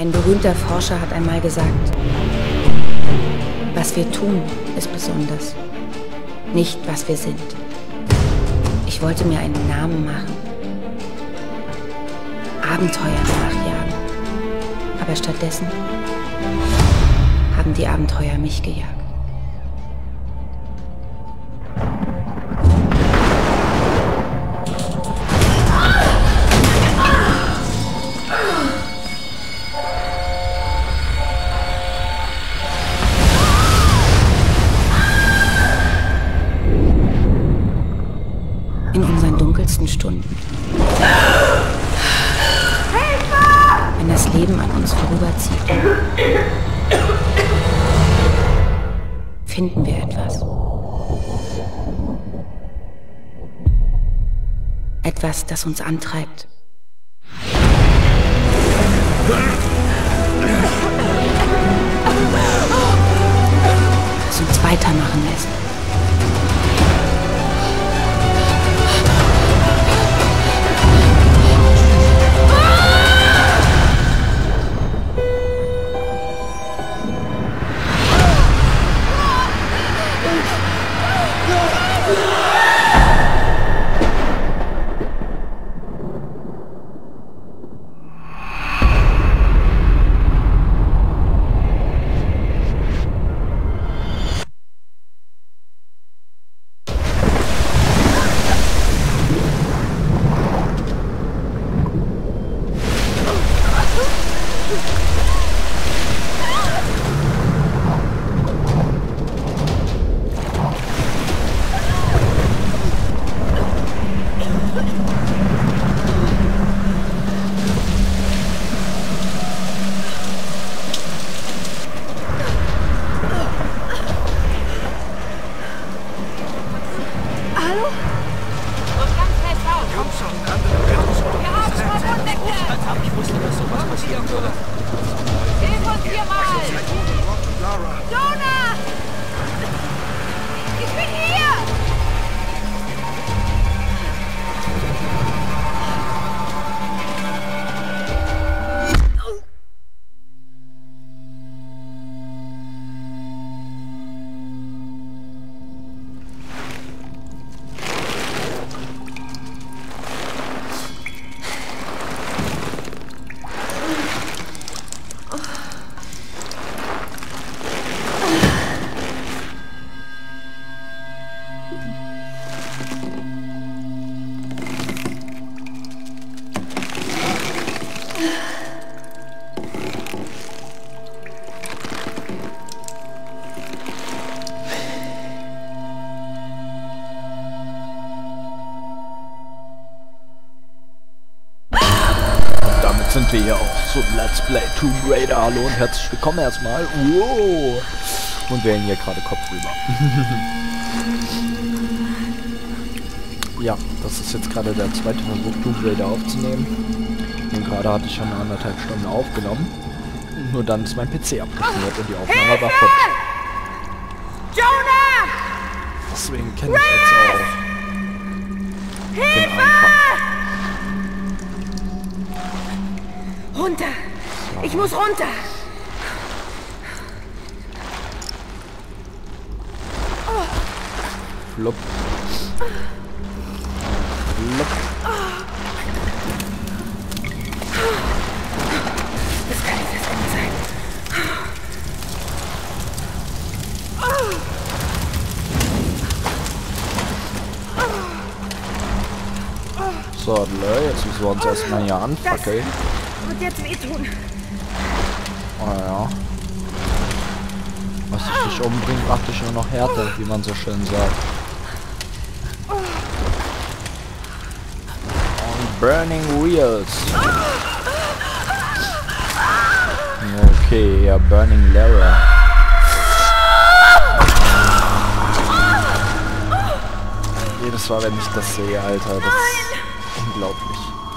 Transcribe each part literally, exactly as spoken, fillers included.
Ein berühmter Forscher hat einmal gesagt, was wir tun, ist besonders, nicht was wir sind. Ich wollte mir einen Namen machen, Abenteuer nachjagen, aber stattdessen haben die Abenteuer mich gejagt. In unseren dunkelsten Stunden. Wenn das Leben an uns vorüberzieht, finden wir etwas. Etwas, das uns antreibt. Das uns weitermachen lässt. Sind wir hier auch zum Let's Play Tomb Raider. Hallo und herzlich willkommen erstmal. Wow. Und wir hängen hier gerade Kopf rüber. Ja, das ist jetzt gerade der zweite Versuch, Tomb Raider aufzunehmen. Und gerade hatte ich schon eine anderthalb Stunden aufgenommen. Nur dann ist mein P C abgeschmiert und die Aufnahme Hilfe! war futsch. Jonah! Deswegen kenne ich jetzt auch den Anfang. Runter! Ich muss runter! Flupp. Flupp. Das kann nicht das Ende sein. So, jetzt müssen wir uns erstmal hier anfackeln. Und jetzt wehtun. Oh ja. Was dich nicht umbringt, macht dich nur noch härter, wie man so schön sagt. Und Burning Wheels. Okay, ja, Burning Lara. Jedes Mal, wenn ich das sehe, Alter, das ist unglaublich.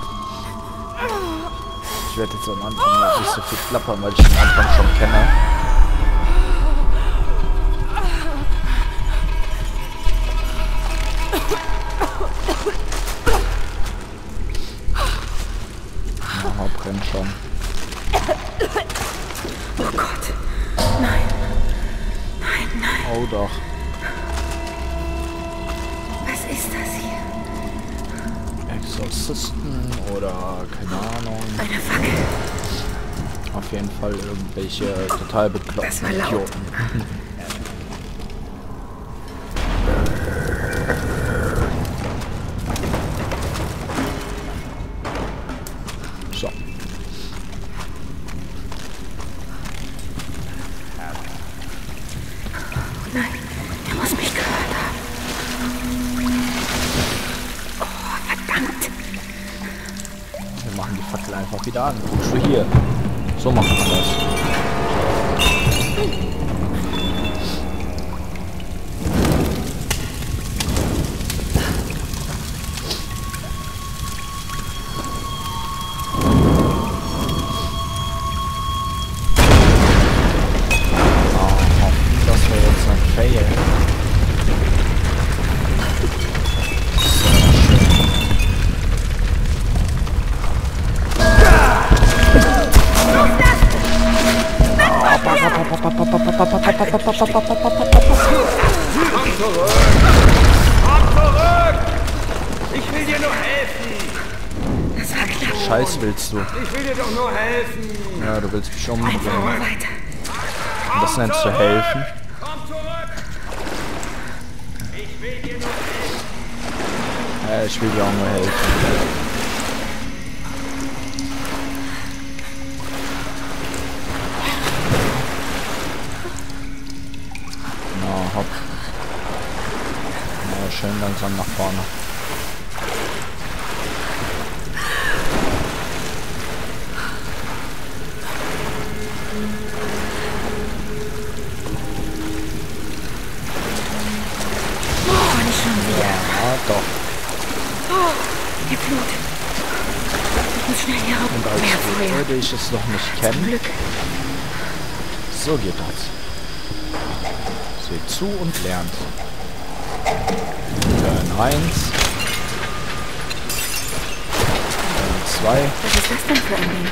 Ich werde jetzt am Anfang noch nicht so viel klappern, weil ich den Anfang schon kenne. Aha, brennt schon. Oh Gott. Nein. Nein, nein. Oh doch. Was ist das hier? Exorzisten oder keine Ahnung. Eine Fackel. Auf jeden Fall irgendwelche total bekloppten Das war laut. Idioten. So. Nein, er muss mich gehört haben. Oh, verdammt. Wir machen die Fackel einfach wieder an. Guckst du hier. So macht man das. Komm zurück! Komm zurück! Ich will dir nur helfen! Das war knapp. Scheiß willst du. Ich will dir doch nur helfen! Ja, du willst mich Einfach umbringen. nur weiter. Und das nennst du helfen? Komm zurück! Ich will dir nur helfen! Ja, ich will dir auch nur helfen. Na, hopp. Na, schön langsam nach vorne. Oh, nicht schon wieder. Ja, doch. Oh, der Blut. Ich muss schnell hier rauf. Und als Mehr Feuer. würde ich es noch nicht Zum kennen, Glück. so geht das. Seht zu und lernt. Turn eins. Turn zwei. Was ist das denn für ein Ding?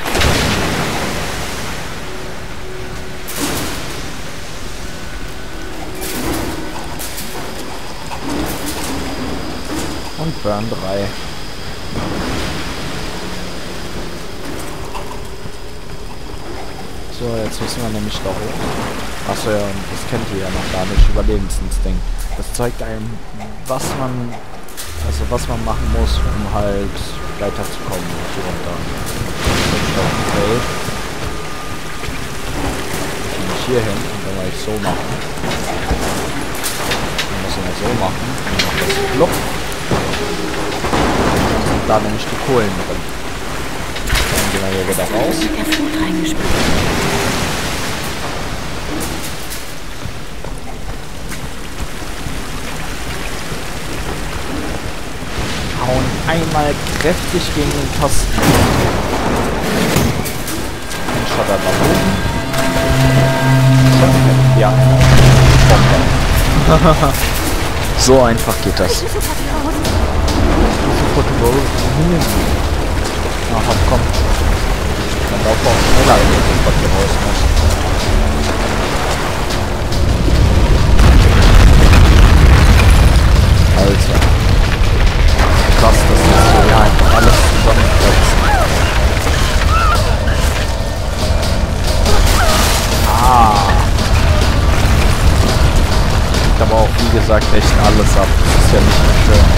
Und Burn drei. So, jetzt müssen wir nämlich da hoch. Achso, ja, und das kennt ihr ja noch gar nicht. Überlebensinstinkt. Das zeigt einem, was man, also was man machen muss, um halt weiterzukommen und so runter. Okay. Dann muss ich hier hin und dann werde ich so machen. Dann muss ich mal so machen. Dann macht das Plupp. Dann sind da nämlich die Kohlen drin. Dann gehen wir hier wieder raus. Mit der Flut reingespielt. Hauen einmal kräftig gegen den Kasten. Dann schaut er nach oben. Ja. So einfach geht das. Na hopp, komm. Dann lauf auch schneller, wenn du hier raus musst. Alter. Krass, das ist so ja einfach alles zusammenplatzt. Ah. Kriegt aber auch, wie gesagt, echt alles ab. Das ist ja nicht mehr schön.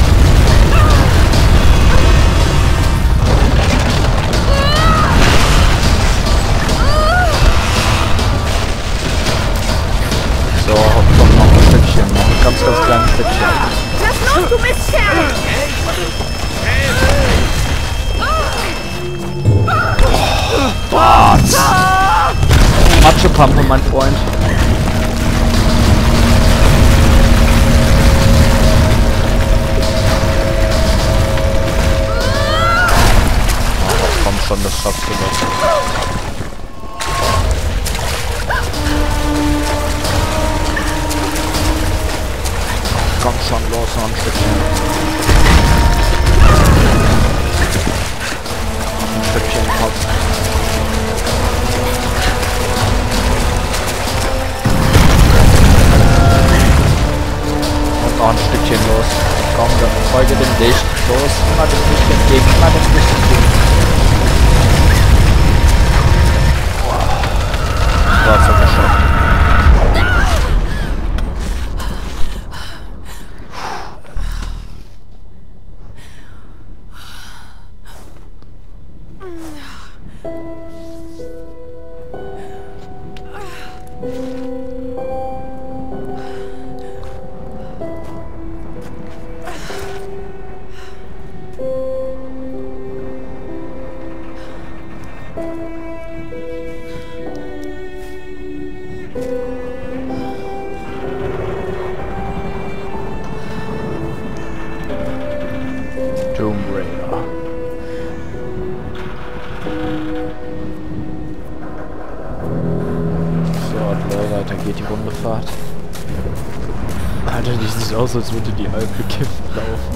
So, komm noch ein Stückchen, noch ein ganz, ganz kleines Stückchen. Lass los, du Mistkerl! Was? Matschepampe, mein Freund. Oh, komm schon, das schaffst du doch. Komm schon, los, noch ein Stückchen. Noch ein Stückchen, hopp. Tomb Raider. So, weiter geht die Rundefahrt. Alter, die sieht aus, als würde die halb bekifft laufen.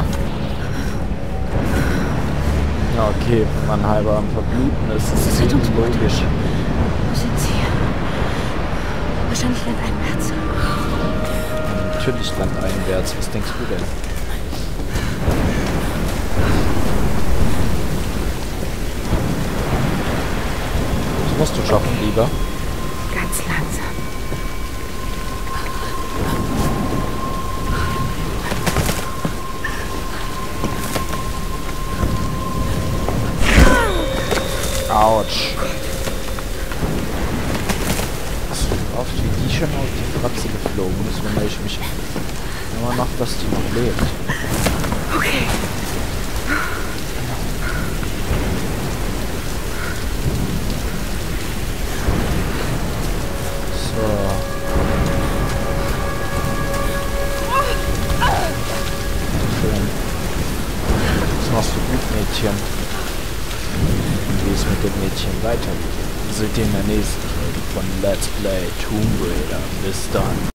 Ja, okay, wenn man halber am Verbluten ist, ist es irgendwie logisch. Wo sind sie? Wahrscheinlich landeinwärts. Natürlich landeinwärts, was denkst du denn? Was musst du joggen, lieber? Ganz langsam. Autsch. So oft wie die schon auf die Fratze geflogen ist, wundere ich mich immer noch, dass die noch lebt. Okay. So. Schön. Das machst du gut, Mädchen. Wie es mit dem Mädchen weitergeht, seht ihr in der nächsten Folge von Let's Play Tomb Raider. Bis dann.